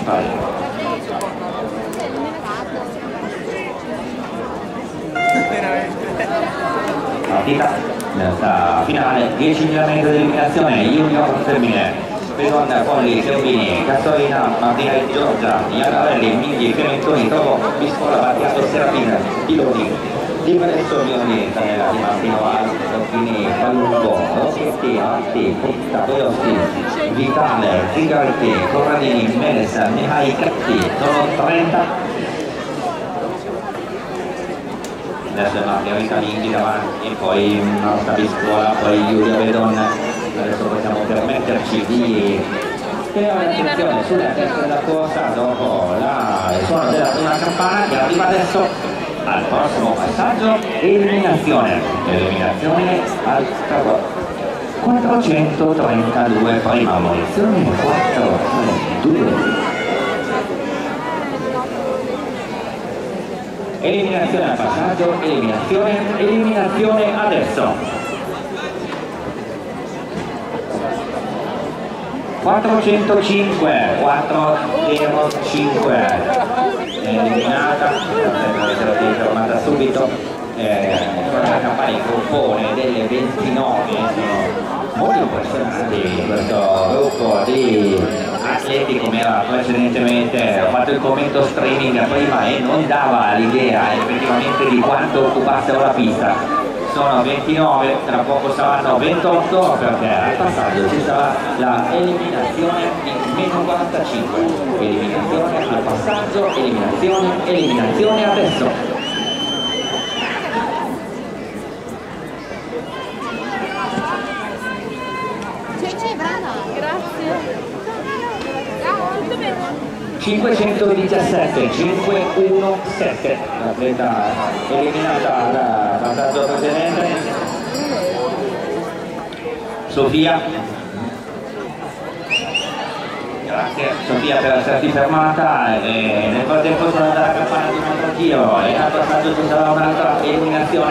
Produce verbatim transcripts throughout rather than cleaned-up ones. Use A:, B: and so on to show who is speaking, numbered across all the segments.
A: Partita nella finale, diecimila metri di eliminazione, junior femmine. Pedon, Polli, Cherubini, Cattolina, Martina e Giorgia, Ianarelli, Minghi, Clementoni, Tovo, Biscola, Battiato, Serafina, Piloni, Di Valenzo, Mioni, Canella, Di Martino, Alfini, Palungo, Rossetti, Alti, Fritta, Toyosti, Vitale, Zingaretti, Corradini, Melesa, Mihai, Catti, sono trenta. Adesso è Margherita Minghi davanti, poi Marta Biscola, poi Giulia Vedon. Adesso possiamo permetterci di tenere attenzione sulla testa della corsa dopo la, il suono della prima campana che arriva adesso al prossimo passaggio, eliminazione eliminazione al quattrocentotrentadue, prima munizione quattrocentotrentadue, eliminazione al passaggio, eliminazione eliminazione adesso quattrocentocinque, quattrocentocinque è eliminata, è fermata subito, eh, la campagna in compone delle ventinove, sono molto impressionanti questo gruppo di atleti come era precedentemente. Ho fatto il commento streaming prima e non dava l'idea effettivamente di quanto occupassero la pista. Sono ventinove, tra poco saranno ventotto perché al passaggio ci sarà la eliminazione di meno quarantacinque. Eliminazione al passaggio, eliminazione, eliminazione adesso.
B: Cici, brava, grazie.
A: cinquecentodiciassette, cinquecentodiciassette, l'atleta eliminata dal passaggio precedente. Sofia, grazie Sofia per esserti fermata, e nel frattempo sono andata a campana di un altro giro e al passaggio ci sarà un'altra eliminazione.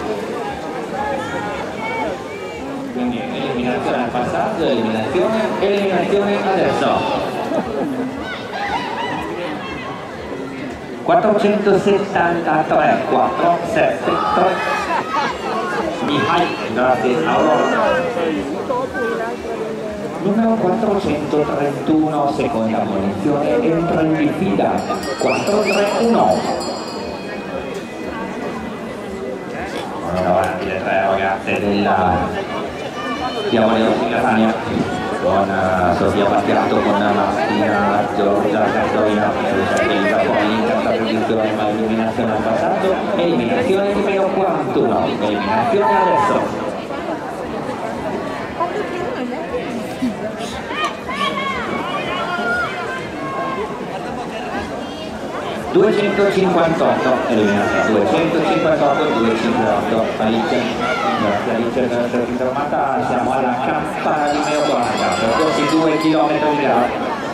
A: Quindi eliminazione al passaggio, eliminazione, eliminazione adesso. quattrocentosettantatré, quattrocentosettantatré, Mihai, grazie Aurora. Numero quattrocentotrentuno, seconda munizione, entra in diffida, quattrocentotrentuno. Sono davanti le tre ragazze della Diavoli Rossi Catania, con uh, Sofia Battiato, con Martina, Giorgia, Cattolina, Elisa Polli in terza posizione, ma eliminazione al passaggio, eliminazione di meno quarantuno, eliminazione adesso. duecentocinquantotto, eliminata, duecentocinquantotto, duecentocinquantotto, Alice, grazie Alice per esserti fermata, siamo alla campana di meno quaranta, percorsi due chilometri di gara,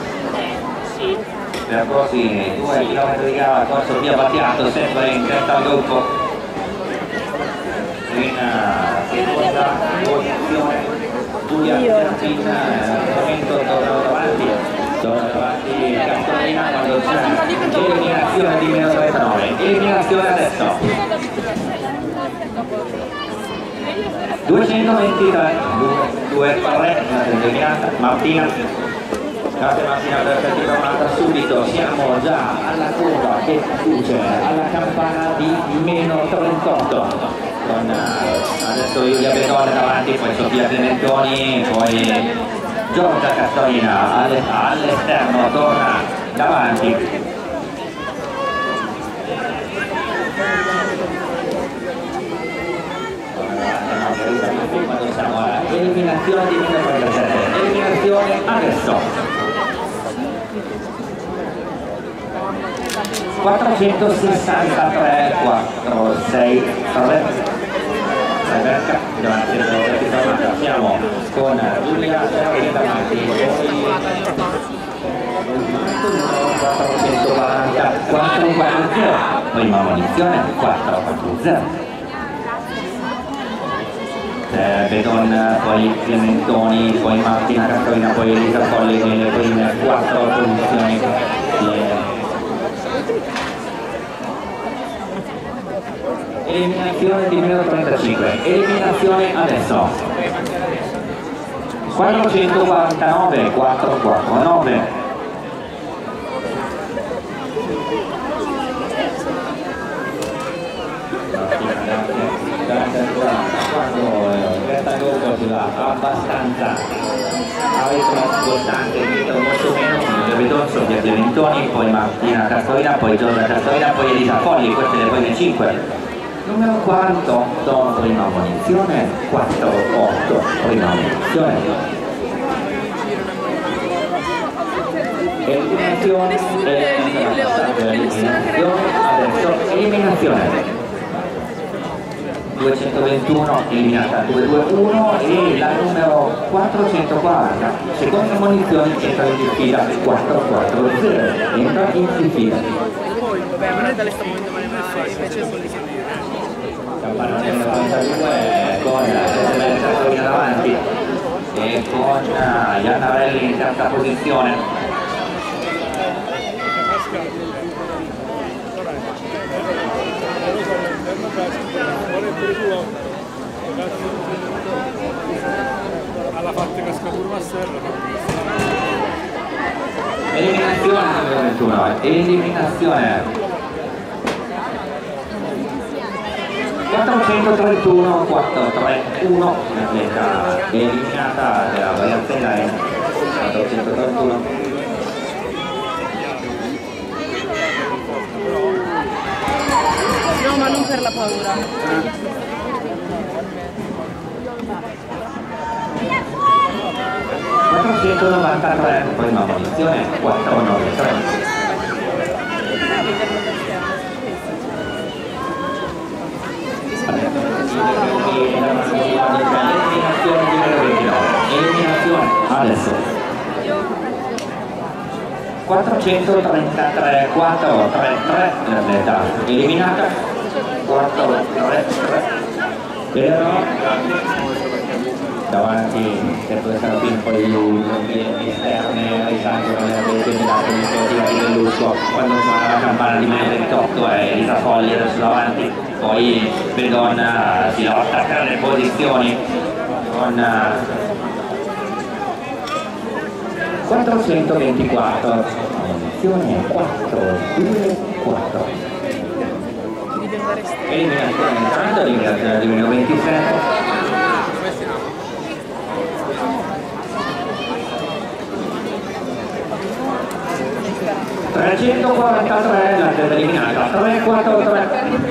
A: percorsi due chilometri di gara con Sofia Battiato, sempre in testa al gruppo, in seconda posizione, Giulia Serafin, al momento tornano davanti, tornano davanti Cattolina quando c'è eliminazione di meno trentanove, eliminazione adesso. duecentoventitré, due tre, eliminata Martina, grazie Martina per esserti fermata subito, siamo già alla curva che conduce alla campana di meno trentotto, con adesso Giulia Bedone davanti, poi Sofia Clementoni, poi Giorgia Cattolina all'esterno, torna davanti. Quando siamo alla eliminazione di meno trentasette, eliminazione adesso. quattrocentosessantatré, quattrocentosessantatré, Rebecca davanti alla fermata, siamo con Giulia Serafin davanti, quattrocentoquaranta, quattrocentoquaranta, prima munizione, quattrocentoquaranta. Eh, Bedon, poi Clementoni, poi Martina Cattolina, poi Elisa Polli nelle prime quattro posizioni. eliminazione di meno trentacinque, eliminazione adesso. quattrocentoquarantanove, quattrocentoquarantanove. Quando questa cosa abbastanza avete una costante molto meno come le Bedozzo, Via Clementoni, poi Martina Castorina, poi Giorgia Castorina, poi Elisa Fogli, queste le prime cinque. Numero quarantotto, prima munizione, quarantotto, prima munizione. Eliminazione, eliminazione, adesso eliminazione. duecentoventuno eliminata duecentoventiuno e la numero quattrocentoquaranta, seconda munizione, entra in fila quattrocentoquaranta, entra in fila.
C: Vabbè, non è dalle stavolta male invece
A: Campanone novantadue con Giuseppe davanti e con Iannarelli in terza posizione.
D: alla fatta cascatura a serra.
A: Eliminazione numero ventuno, eliminazione quattrocentotrentuno, quattrocentotrentuno, l'atleta eliminata della variazione è quattrocentotrentuno.
C: No, ma non per la paura.
A: quattrocentonovantatré, prima munizione, quattrocentonovantatré. Eliminazione di numero ventinove, eliminazione adesso. quattrocentotrentatré, quattrocentotrentatré, l'atleta eliminata, quattrocentotrentatré. Davanti per due carabine poi gli esterne risalgono le reti della iniziativa di Bellusco quando suona la campana di meno ventotto e Elisa Fogli adesso davanti, poi Bedon si lotta per le posizioni con quattrocentoventiquattro, munizione quattro due quattro, eliminazione intanto, eliminazione di meno ventisette. trecentoquarantatré, la testa eliminata, trecentoquarantatré.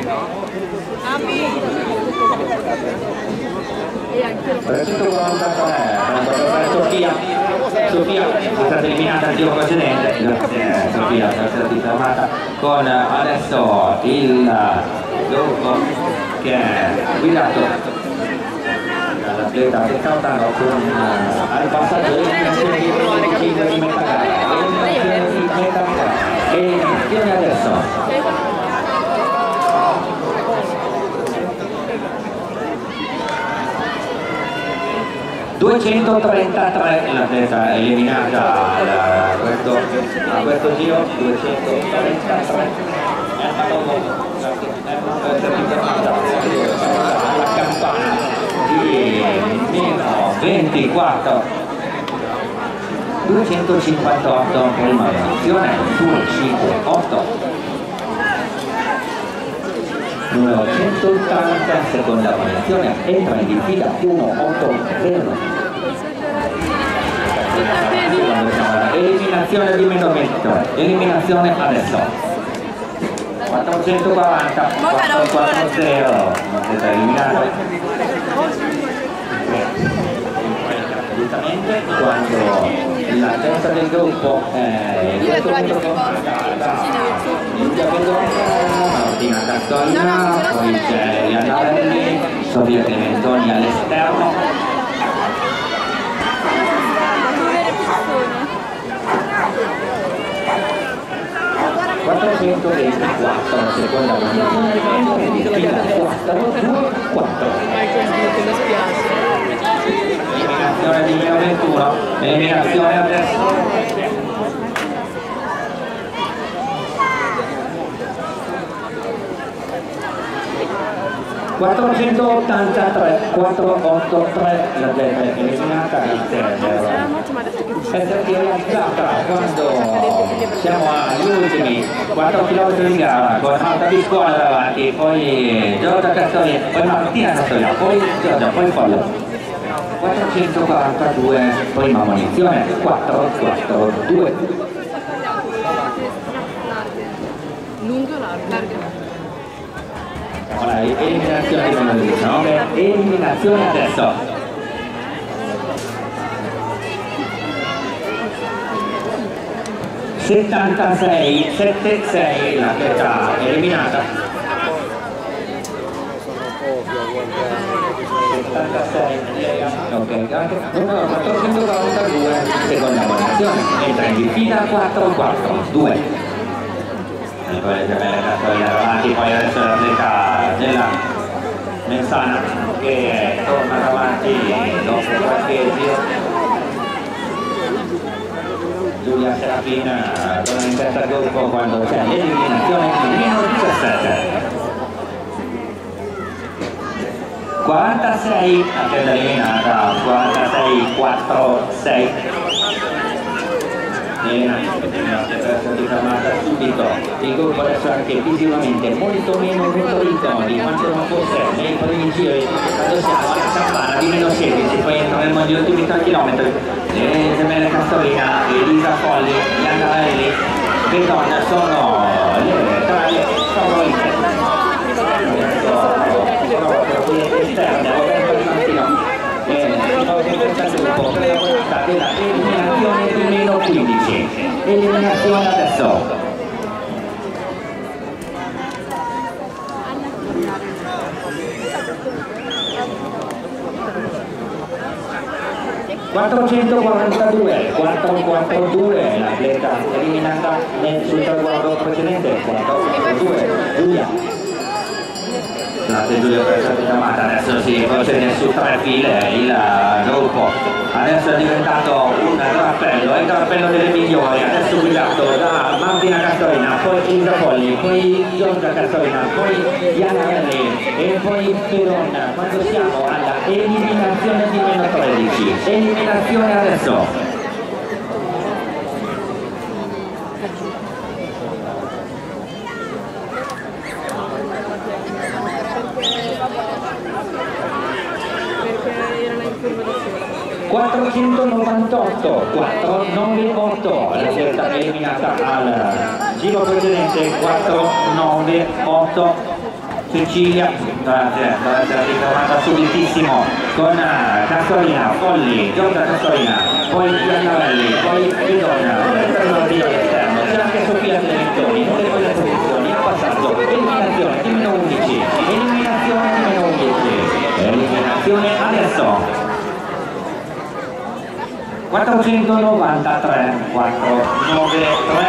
A: trecentoquarantatré, Sofia, Sofia è stata eliminata il giro precedente, grazie Sofia per essere fermata, con adesso il gruppo che è guidato dall'atleta Peccatano con al passaggio dell'eliminazione di venticinque di metà gara, eliminazione di metà gara. Eliminazione adesso. duecentotrentatré l'atleta eliminata a questo, a questo giro, duecentotrentatré. Alla campana di meno ventiquattro. duecentocinquantotto, prima munizione, duecentocinquantotto. Numero centottanta, seconda munizione, entra in fila centottanta. Eliminazione di meno ventitré, eliminazione adesso. quattrocentoquaranta, quattrocentoquaranta, non è eliminato. Giustamente quando la testa del gruppo è il gruppo Martina Castorina, poi c'è Iannarelli, Sofia Clementoni all'esterno. quattrocentoventiquattro, seconda posizione di fila quattro due quattro. Eliminazione di meno ventuno, eliminazione adesso. quattrocentottantatré, quattrocentottantatré, l'atleta è eliminata, è stata realizzata quando siamo agli ultimi quattro chilometri di gara con Marta Biscola davanti, poi Giorgia Castelli, poi Martina Castelli, poi Giorgia, poi Follo. quattrocentoquarantadue, prima munizione, quattro quattro due.
C: Lungo o largo?
A: Siamo alla eliminazione di numero diciannove, eliminazione adesso. settantasei, settantasei, l'atleta eliminata. settantasei, ok, numero quattrocentoquarantadue, seconda posizione, entra in diffida quattro quattro due. E poi le gemelle Castelli davanti, poi adesso l'atleta della Mensana che torna davanti dopo qualche giro. Giulia Serafina torna in testa al gruppo quando c'è l'eliminazione di meno diciassette. quarantasei, atleta eliminata, quarantasei quattro sei. Elena deve essere fermata subito. Il gruppo adesso anche visivamente molto meno nutrito di quanto non fosse nei primi giri quando siamo alla campana di meno sedici, poi entreremo negli ultimi tre chilometri. Le gemelle Castorina, Elisa Folli, Iannarelli, Bedonna sono le tra le favorite. Esterne, Roberto Di Martino. Della eliminazione di meno quindici, eliminazione adesso. quattrocentoquarantadue, quattrocentoquarantadue, l'atleta eliminata nel sul traguardo precedente, quattrocentoquarantadue, Giulia. Grazie Giulia per essere chiamata, adesso si procede su tre file il gruppo, adesso è diventato un drappello, è il drappello delle migliori, adesso guidato da Martina Castorina, poi Elisa Folli, poi Giorgia Castorina, poi Iannarelli e poi Pedonna, quando siamo alla eliminazione di meno tredici, eliminazione adesso. quattrocentonovantotto, quattrocentonovantotto, l'atleta eliminata al giro precedente, quattrocentonovantotto, Cecilia, grazie, deve essere ritrovata subitissimo con Castorina, Folli, Giorgia Castorina, poi Iannarelli, poi Bedonna, all'esterno, c'è anche Sofia Televisioni, non le quelle posizioni, a passaggio, eliminazione di meno undici, eliminazione di meno undici, eliminazione adesso. quattrocentonovantatré, quattrocentonovantatré.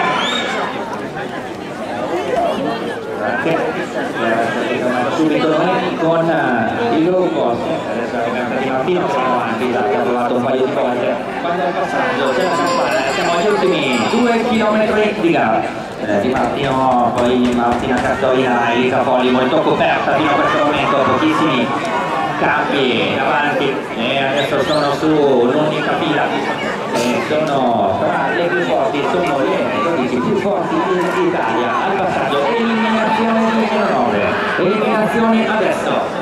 A: Grazie. Subito noi con il gruppo, adesso è Di Martino che siamo avanti, che ha provato un paio di volte. Quando è il passaggio c'è la campana, siamo agli ultimi due chilometri di gara. Eh, Di Martino, poi Martina Castorina, Elisa Folli molto coperta fino a questo momento, pochissimi campi avanti e adesso sono su l'unica fila e sono tra le più forti, sono le dodici più forti in Italia al passaggio, eliminazione di nove, eliminazioni adesso.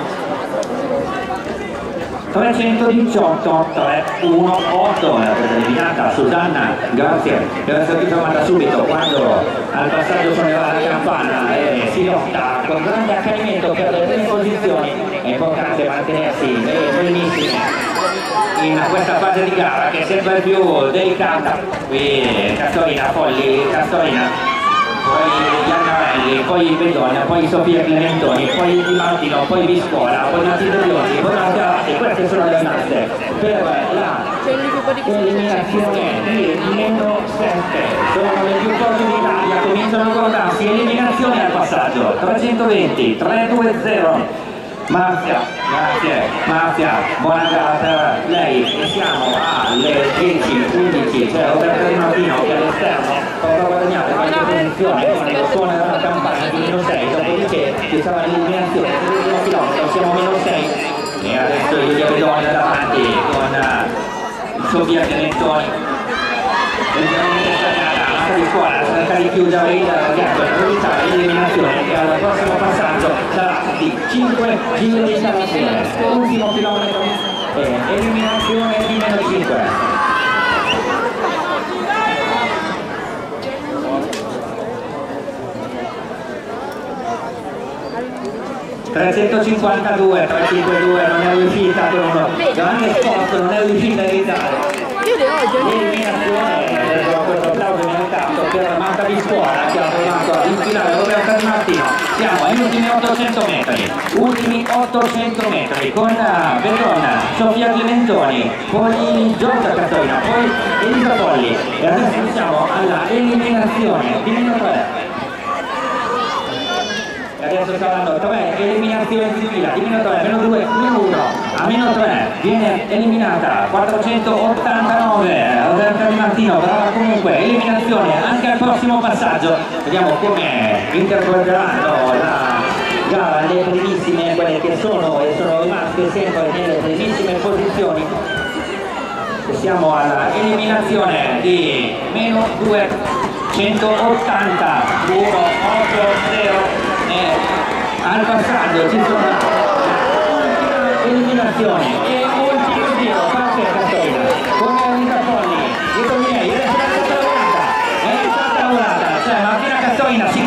A: trecentodiciotto, trecentodiciotto, è stata eliminata Susanna, grazie, deve essere fermata subito quando al passaggio suonerà la campana e si lotta con grande accanimento per le prime posizioni. È importante mantenersi benissimo in questa fase di gara che è sempre più delicata. Qui Castorina, Folli, Castorina, poi Iannarelli, poi Bedonna, poi Sofia Clementoni, poi Di Martino, poi Biscola, poi Martino, poi Martino, e queste sono le rimaste per la eliminazione di meno sette. Sono le più forti d'Italia, cominciano a guardarsi, eliminazione al passaggio, trecentoventi, trecentodue. Marzia, grazie, Marzia, buona gara per lei e siamo alle dieci undici, c'è Roberto Di Martino che all'esterno prova a guadagnare qualche posizione con il suono della campana di meno sei, dopo che ci stava l'eliminazione dell'ultimo chilometro, siamo meno sei e adesso il Diabedone davanti con uh, il suo via Pianettoni di scuola, cerca di chiudere il gap per evitare l'eliminazione che al prossimo passaggio sarà di cinque giri di salvazione, ultimo chilometro e eliminazione di meno di cinque. trecentocinquantadue, trecentocinquantadue non è riuscita con uno grande sforzo, non è riuscita a evitare l'eliminazione del questo applauso meritato per Marta di Scuola che ha provato ad infilare Roberta Di Martino. Siamo agli ultimi ottocento metri, ultimi ottocento metri con Verdona, Sofia Clementoni, poi Giorgia Cattolina, poi Elisa Polli e adesso siamo alla eliminazione di meno tre. Adesso saranno tre eliminazioni di fila, di meno tre, meno due, meno uno, a meno tre viene eliminata quattrocentottantanove Roberta Di Martino, però comunque eliminazione anche al prossimo passaggio. Vediamo come interpreteranno la gara le primissime, quelle che sono e sono rimaste sempre nelle primissime posizioni. E siamo alla eliminazione di meno duecentottanta, uno otto zero. Al passaggio ci sono eliminazioni e ultimo giro parte Cattolina con Elisa Polli, dietro di lei, adesso è stata lavorata, è stata lavorata, cioè Martina Cattolina si